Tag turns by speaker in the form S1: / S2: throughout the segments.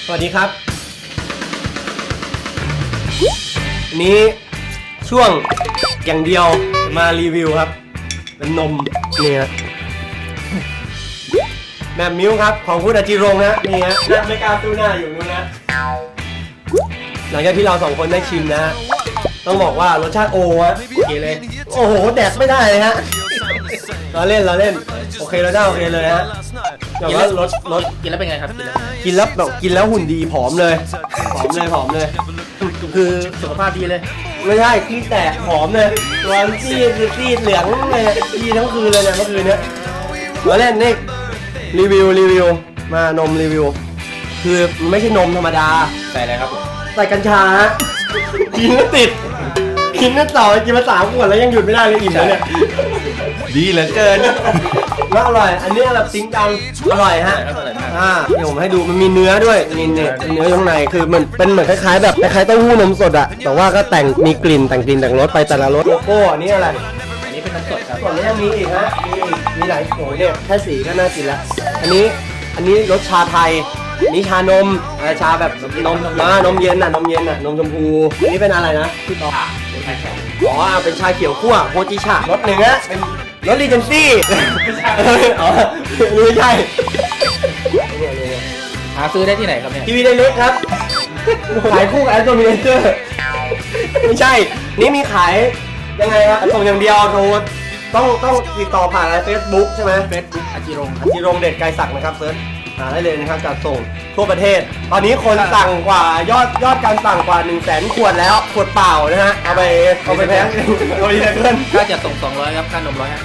S1: สวัสดีครับนี้ช่วงอย่างเดียวมารีวิวครับเป็นนมนี่ฮะแหม่มมิ้วครับของคุณอาจิรงค์นะนี่ฮะนั่งไม่กล้าตู้หน้าอยู่นู้นนะหลังจากที่เราสองคนได้ชิมนะต้องบอกว่ารสชาติโอฮะโอเคเลยโอ้โหแดกไม่ได้เลยฮะเราเล่นโอเคแล้วได้โอเคเลยฮะแต่ว่ารส
S2: กินแล้วเป็นไงครับ
S1: กินแล้วแบบกินแล้วหุ่นดีผอมเลย
S2: คือสุขภาพดีเลย
S1: ไม่ใช่ขี้แตกผอมเลยตัวซีดเหลืองเลยซีดทั้งคืนเลยเนี่ยเมื่อคืนเนี้ยเราเล่นนี่รีวิวมานมรีวิวคือไม่ใช่นมธรรมดา
S2: ใส่อะไรครับผม
S1: ใส่กัญชากินแล้วติดกินแล้วต่อกินมา3 ขวดแล้วยังหยุดไม่ได้เลยอิ่มแล้วเนี่ย
S2: ดีเหลือเกิน
S1: แล้วอร่อยอันนี้แบบจริงจังอร่อยฮะเดี๋ยวผมให้ดูมันมีเนื้อด้วยนี่เนื้อข้างในคือมันเป็นเหมือนคล้ายๆแบบคล้ายๆเต้าหู้นมสดอะแต่ว่าก็แต่งมีกลิ่นแต่งรสไปแต่ละรสโลโก้อันนี้อะไร
S2: อันนี้เป็นนมสดครับ
S1: ส่วนนี้ยังมีอีกฮะมีหลายโอ้เนี่ยแค่สีก็น่ากินแล้วอันนี้รสชาไทยนี่ชานมชาแบบนมเย็นน่ะนมชมพูอันนี้เป็นอะไรนะพี่ต่ออ๋อเป็นชาเขียวคั่วโฮจิชารสหนึ่งอะเป็นรสรีเจนซี่อ๋อไม่ใช่
S2: หาซื้อได้ที่ไหนครับเนี่ย
S1: ทีวีไดเล็กครับขายคู่กับแอดโดมิเนเตอร์ไม่ใช่นี่มีขายยังไงครับส่งอย่างเดียวโทรต้องติดต่อผ่านเฟซบุ๊กใช่ไหม
S2: เฟซบุ๊กอาจิ
S1: รงเดชไกรศักดิ์นะครับเซิร์ชหาได้เลยนะครับจัดส่งทั่วประเทศตอนนี้คนสั่งกว่ายอดการสั่งกว่า 100,000 ขวดแล้วขวดเปล่านะฮะเอาไปแพ็คเอาไปเพื่อน
S2: ค่าจะส่ง200ครับค่านม150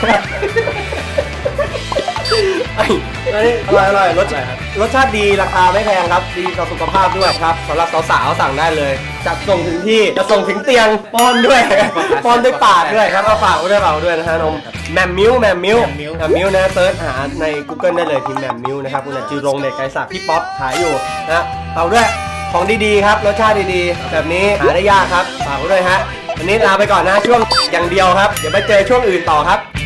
S1: อันนี้อร่อยรสชาติดีราคาไม่แพงครับดีต่อสุขภาพด้วยครับสำหรับสาวๆสั่งได้เลยจัดส่งถึงที่จะส่งถึงเตียงป้อนด้วยปากด้วยครับเอาฝากด้วยนะฮะนมแหม่มมิ้วนะเซิร์ชหาใน Google ได้เลยพิมพ์แหม่มมิ้วนะครับคุณจิรงค์เดชไกรศักดิ์พี่ป๊อปขายอยู่นะเอาด้วยของดีๆครับรสชาติดีๆแบบนี้หาได้ยากครับฝากด้วยฮะวันนี้ลาไปก่อนนะช่วงอย่างเดียวครับเดี๋ยวไปเจอช่วงอื่นต่อครับ